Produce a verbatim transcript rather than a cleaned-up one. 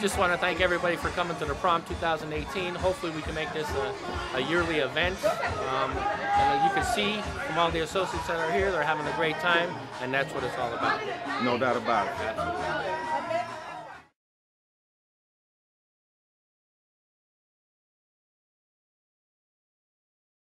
just want to thank everybody for coming to the prom two thousand eighteen. Hopefully we can make this a, a yearly event. Um, and you can see from all the associates that are here, they're having a great time, and that's what it's all about. No doubt about it.